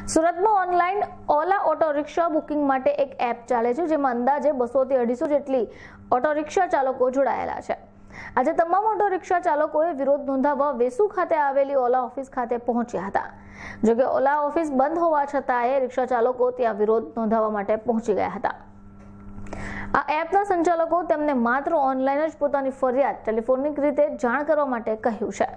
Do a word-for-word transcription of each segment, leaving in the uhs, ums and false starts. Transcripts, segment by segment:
સુરતમાં online Ola auto rickshaw booking માટે એક એપ ચાલે છે, જેમાં અંદાજે બસો થી અઢીસો જેટલી ઓટો રિક્ષા ચાલકો જોડાયેલા છે। આજે તમામ ઓટો રિક્ષા ચાલકોએ વિરોધ નોંધાવવા વેસુ ખાતે આવેલી ઓલા ઓફિસ ખાતે પહોંચ્યા હતા। જો કે ઓલા ઓફિસ બંધ હોવા છતાંય રિક્ષા ચાલકો ત્યાં વિરોધ નોંધાવવા માટે પહોંચી ગયા હતા। આ એપના સંચાલકો તેમને માત્ર ઓનલાઈન જ પોતાની ફરિયાદ ટેલિફોનિક રીતે જાણ કરવા માટે કહ્યું છે।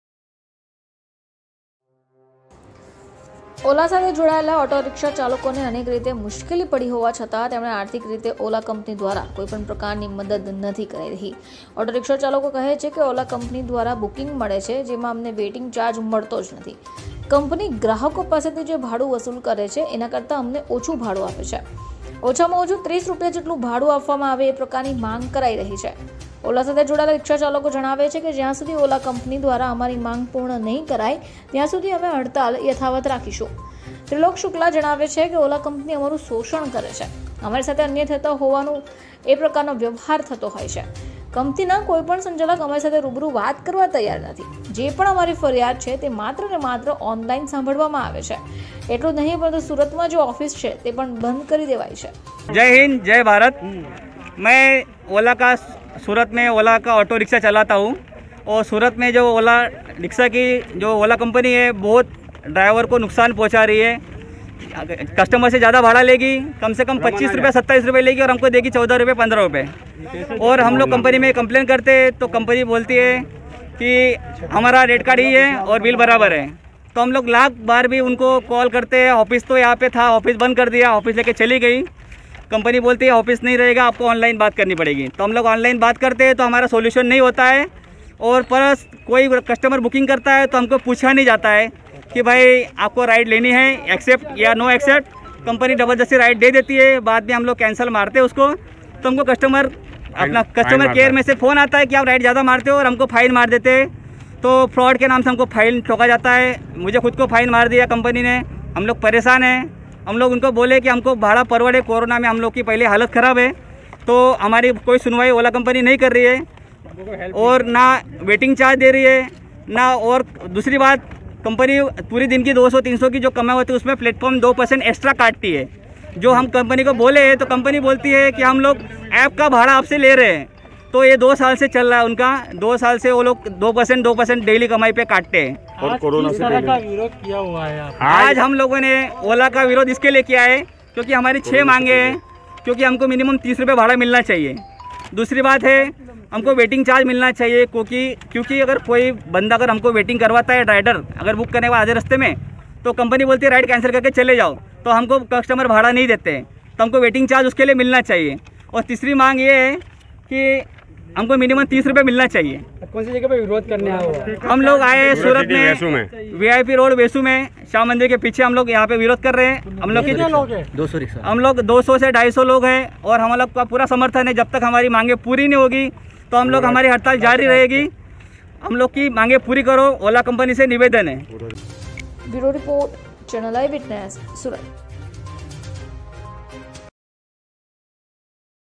ઓલા સાથે જોડાયેલા ઓટો રિક્ષા ચાલકોને અનેક રીતે મુશ્કેલી પડી હોવા છતાં તેમણે આર્થિક રીતે ઓલા કંપની દ્વારા કોઈપણ પ્રકારની મદદ નથી કરી રહી। ઓટો રિક્ષા ચાલકો કહે છે કે ઓલા કંપની દ્વારા બુકિંગ મળે છે, જેમાં અમને વેઇટિંગ ચાર્જ મળતો જ નથી। કંપની ગ્રાહકો પાસેથી જે ભાડું વસૂલ કરે છે એના કરતાં અમને ઓછું ભાડું આપે છે। ઓછામાં ઓછું ત્રીસ રૂપિયા જેટલું ભાડું આપવામાં આવે એ પ્રકારની માંગ કરાઈ રહી છે। ઓલા સાથે જોડાયેલા રિક્ષા ચાલકો જણાવે છે કે જ્યાં સુધી ઓલા કંપની દ્વારા અમારી માંગ પૂર્ણ નહીં કરાય ત્યાં સુધી અમે હડતાલ યથાવત રાખીશું। ત્રિલોક શુક્લા જણાવે છે કે ઓલા કંપની અમારું શોષણ કરે છે, અમારી સાથે અન્યાય થતો હોવાનું એ પ્રકારનો વ્યવહાર થતો હોય છે। કંપનીના કોઈ પણ સંચાલક અમારી સાથે રૂબરૂ વાત કરવા તૈયાર નથી। જે પણ અમારી ફરિયાદ છે તે માત્ર ને માત્ર ઓનલાઈન સાંભળવામાં આવે છે। એટલું નહીં પરંતુ સુરતમાં जो ऑफिस है તે પણ બંધ કરી દેવાય છે। जय हिंद, जय भारत। मैं ओला का सूरत में ओला का ऑटो रिक्शा चलाता हूँ और सूरत में जो ओला रिक्शा की जो ओला कंपनी है बहुत ड्राइवर को नुकसान पहुँचा रही है। कस्टमर से ज़्यादा भाड़ा लेगी, कम से कम पच्चीस रुपये सत्ताईस रुपये लेगी और हमको देगी चौदह रुपये पंद्रह रुपये। और हम लोग कंपनी में कंप्लेन करते तो कंपनी बोलती है कि हमारा रेट कार्ड ही है और बिल बराबर है। तो हम लोग लाख बार भी उनको कॉल करते हैं। ऑफिस तो यहाँ पे था, ऑफिस बंद कर दिया, ऑफिस लेके चली गई। कंपनी बोलती है ऑफिस नहीं रहेगा, आपको ऑनलाइन बात करनी पड़ेगी। तो हम लोग ऑनलाइन बात करते हैं तो हमारा सोल्यूशन नहीं होता है। और प्लस कोई कस्टमर बुकिंग करता है तो हमको पूछा नहीं जाता है कि भाई आपको राइड लेनी है, एक्सेप्ट या नो एक्सेप्ट। कंपनी ज़बरदस्ती राइड दे देती है, बाद में हम लोग कैंसिल मारते हैं उसको। तो हमको कस्टमर अपना कस्टमर केयर में से फ़ोन आता है कि आप राइड ज़्यादा मारते हो और हमको फ़ाइन मार देते हैं। तो फ्रॉड के नाम से हमको फाइन ठोका जाता है। मुझे खुद को फाइन मार दिया कंपनी ने। हम लोग परेशान हैं। हम लोग उनको बोले कि हमको भाड़ा परवड़े, कोरोना में हम लोग की पहले हालत ख़राब है, तो हमारी कोई सुनवाई ओला कंपनी नहीं कर रही है और ना वेटिंग चार्ज दे रही है ना। और दूसरी बात, कंपनी पूरी दिन की दो सौ तीन सौ की जो कमाई होती है उसमें प्लेटफॉर्म दो परसेंट एक्स्ट्रा काटती है। जो हम कंपनी को बोले तो कंपनी बोलती है कि हम लोग ऐप का भाड़ा आपसे ले रहे हैं। तो ये दो साल से चल रहा है उनका। दो साल से वो लोग दो परसेंट दो परसेंट डेली कमाई पे काटते हैं। और कोरोना से पहले का विरोध किया हुआ है। आज हम लोगों ने ओला का विरोध इसके लिए किया है क्योंकि हमारी छः मांगे हैं, क्योंकि हमको मिनिमम तीस रुपये भाड़ा मिलना चाहिए। दूसरी बात है, हमको वेटिंग चार्ज मिलना चाहिए, क्योंकि क्योंकि अगर कोई बंदा अगर हमको वेटिंग करवाता है, राइडर अगर बुक करने के बाद आधे रास्ते में, तो कंपनी बोलती है राइड कैंसिल करके चले जाओ, तो हमको कस्टमर भाड़ा नहीं देते हैं। तो हमको वेटिंग चार्ज उसके लिए मिलना चाहिए। और तीसरी मांग ये है कि हमको मिनिमम तीस रुपये मिलना चाहिए। कौन सी जगह पे विरोध करने आए हो? हम लोग आए सूरत में, वीआईपी रोड वेसू में, श्याम मंदिर के पीछे हम लोग यहाँ पे विरोध कर रहे हैं। हम लोग की दो सौ रिक्शा हम लोग दो सौ से ढाई सौ लोग हैं और हम लोग का पूरा समर्थन है। जब तक हमारी मांगे पूरी नहीं होगी तो हम लोग हमारी हड़ताल जारी रहेगी। हम लोग की मांगे पूरी करो, ओला कंपनी से निवेदन है। Bureau report, channel eye witness, सूरत।